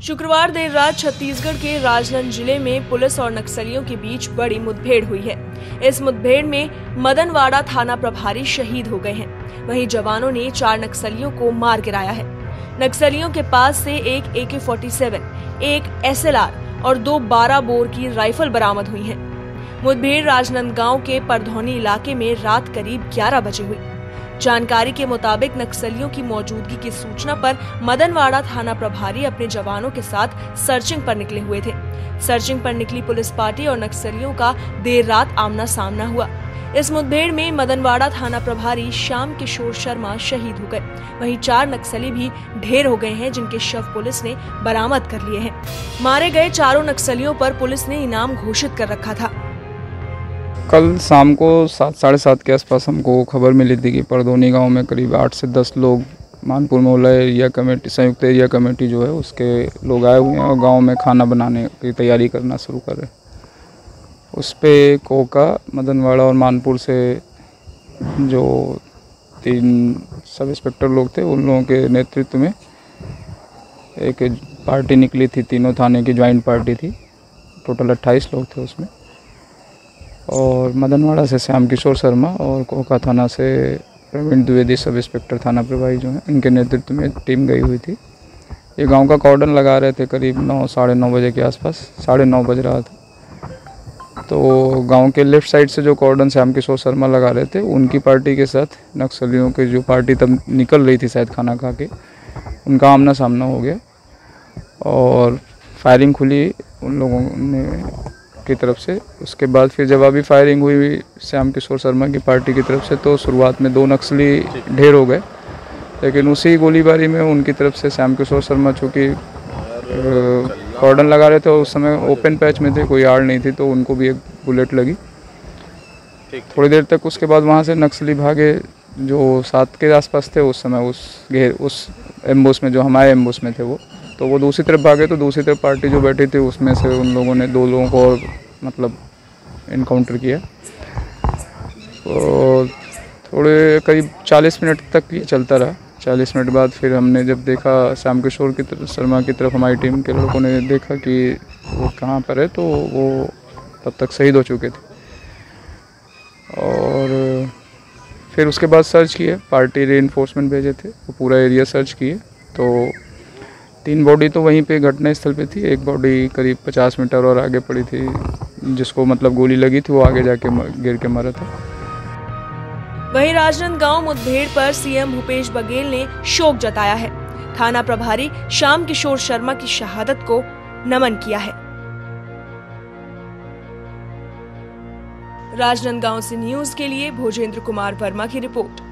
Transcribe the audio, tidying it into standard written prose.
शुक्रवार देर रात छत्तीसगढ़ के राजनांदगांव जिले में पुलिस और नक्सलियों के बीच बड़ी मुठभेड़ हुई है। इस मुठभेड़ में मदनवाड़ा थाना प्रभारी शहीद हो गए हैं। वहीं जवानों ने 4 नक्सलियों को मार गिराया है। नक्सलियों के पास से एक AK-47, एक SLR और 2 12 बोर की राइफल बरामद हुई हैं। मुठभेड़ राजनांदगांव के परधौनी इलाके में रात करीब 11 बजे हुई। जानकारी के मुताबिक नक्सलियों की मौजूदगी की सूचना पर मदनवाड़ा थाना प्रभारी अपने जवानों के साथ सर्चिंग पर निकले हुए थे। सर्चिंग पर निकली पुलिस पार्टी और नक्सलियों का देर रात आमना सामना हुआ। इस मुठभेड़ में मदनवाड़ा थाना प्रभारी श्याम किशोर शर्मा शहीद हो गए। वहीं 4 नक्सली भी ढेर हो गए हैं, जिनके शव पुलिस ने बरामद कर लिए हैं। मारे गए 4 नक्सलियों पर पुलिस ने इनाम घोषित कर रखा था। कल शाम को 7 साढ़े 7 के आसपास हमको खबर मिली थी कि परधौनी गांव में करीब 8 से 10 लोग मानपुर मोहल्ला एरिया कमेटी, संयुक्त एरिया कमेटी जो है उसके लोग आए हुए हैं और गांव में खाना बनाने की तैयारी करना शुरू कर रहे हैं। उस पे कोका, मदनवाड़ा और मानपुर से जो 3 सब इंस्पेक्टर लोग थे, उन लोगों के नेतृत्व में एक पार्टी निकली थी। तीनों थाने की ज्वाइंट पार्टी थी। टोटल 28 लोग थे उसमें। और मदनवाड़ा से श्याम किशोर शर्मा और कोका थाना से प्रवीण द्विवेदी सब इंस्पेक्टर थाना प्रभारी जो हैं, इनके नेतृत्व में टीम गई हुई थी। ये गांव का कॉर्डन लगा रहे थे। करीब 9 साढ़े 9 बजे के आसपास, 9:30 बज रहा था। तो गांव के लेफ्ट साइड से जो कॉर्डन श्याम किशोर शर्मा लगा रहे थे, उनकी पार्टी के साथ नक्सलियों की जो पार्टी तब निकल रही थी शायद खाना खा के, उनका आमना सामना हो गया और फायरिंग खुली उन लोगों ने की तरफ से। उसके बाद फिर जवाबी फायरिंग हुई श्याम किशोर शर्मा की पार्टी की तरफ से। तो शुरुआत में 2 नक्सली ढेर हो गए, लेकिन उसी गोलीबारी में उनकी तरफ से श्याम किशोर शर्मा चूँकि कॉर्डन लगा रहे थे और उस समय ओपन पैच में थे, कोई आड़ नहीं थी, तो उनको भी एक बुलेट लगी। थोड़ी देर तक उसके बाद वहाँ से नक्सली भागे जो 7 के आसपास थे उस समय, उस एम्बुश में, जो हमारे एम्बुश में थे वो। तो वो दूसरी तरफ भागे, तो दूसरी तरफ पार्टी जो बैठी थी उसमें से उन लोगों ने 2 लोगों को और मतलब इनकाउंटर किया। तो थोड़े करीब 40 मिनट तक ये चलता रहा। 40 मिनट बाद फिर हमने जब देखा श्याम किशोर की तरफ, शर्मा की तरफ, हमारी टीम के लोगों ने देखा कि वो कहाँ पर है, तो वो तब तक शहीद हो चुके थे। और फिर उसके बाद सर्च किए, पार्टी रीइंफोर्समेंट भेजे थे, वो पूरा एरिया सर्च किए। तो 3 बॉडी तो वहीं पे घटना स्थल पे थी। एक बॉडी करीब 50 मीटर और आगे पड़ी थी, जिसको मतलब गोली लगी थी, वो आगे जाके गिर के मरा था। वहीं राजनांदगांव मुठभेड़ पर सीएम भूपेश बघेल ने शोक जताया है। थाना प्रभारी श्याम किशोर शर्मा की शहादत को नमन किया है। राजनांदगांव से न्यूज के लिए भोजेंद्र कुमार वर्मा की रिपोर्ट।